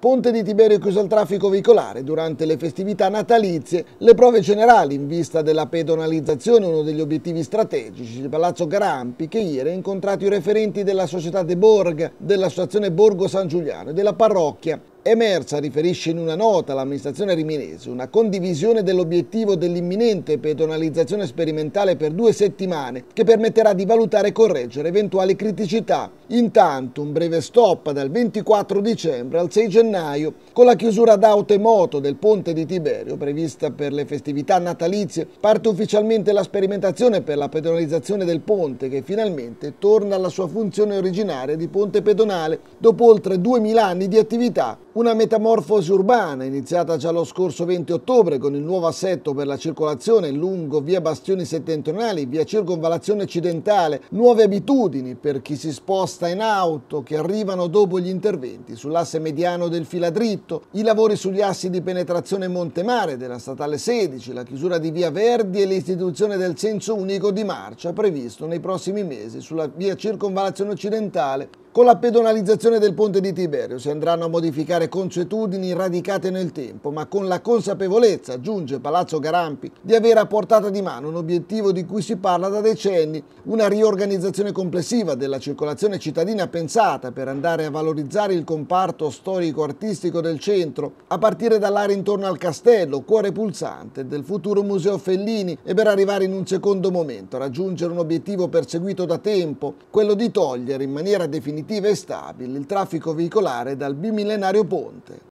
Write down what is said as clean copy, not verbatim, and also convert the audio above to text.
Ponte di Tiberio chiuso al traffico veicolare durante le festività natalizie, le prove generali in vista della pedonalizzazione, uno degli obiettivi strategici di Palazzo Garampi, che ieri ha incontrato i referenti della società De Borg, dell'associazione Borgo San Giuliano e della parrocchia. Emersa, riferisce in una nota l'amministrazione riminese, una condivisione dell'obiettivo dell'imminente pedonalizzazione sperimentale per 2 settimane che permetterà di valutare e correggere eventuali criticità. Intanto un breve stop dal 24 dicembre al 6 gennaio con la chiusura d'auto e moto del ponte di Tiberio prevista per le festività natalizie. Parte ufficialmente la sperimentazione per la pedonalizzazione del ponte che finalmente torna alla sua funzione originaria di ponte pedonale dopo oltre 2000 anni di attività. Una metamorfosi urbana iniziata già lo scorso 20 ottobre con il nuovo assetto per la circolazione lungo via Bastioni Settentrionali, via Circonvallazione Occidentale, nuove abitudini per chi si sposta in auto che arrivano dopo gli interventi sull'asse mediano del filadritto, i lavori sugli assi di penetrazione Montemare della statale 16, la chiusura di via Verdi e l'istituzione del senso unico di marcia previsto nei prossimi mesi sulla via Circonvallazione Occidentale. Con la pedonalizzazione del ponte di Tiberio si andranno a modificare consuetudini radicate nel tempo, ma con la consapevolezza, aggiunge Palazzo Garampi, di avere a portata di mano un obiettivo di cui si parla da decenni, una riorganizzazione complessiva della circolazione cittadina pensata per andare a valorizzare il comparto storico-artistico del centro, a partire dall'area intorno al castello, cuore pulsante del futuro Museo Fellini, e per arrivare in un secondo momento a raggiungere un obiettivo perseguito da tempo, quello di togliere in maniera definitiva e stabile il traffico veicolare dal bimillenario ponte.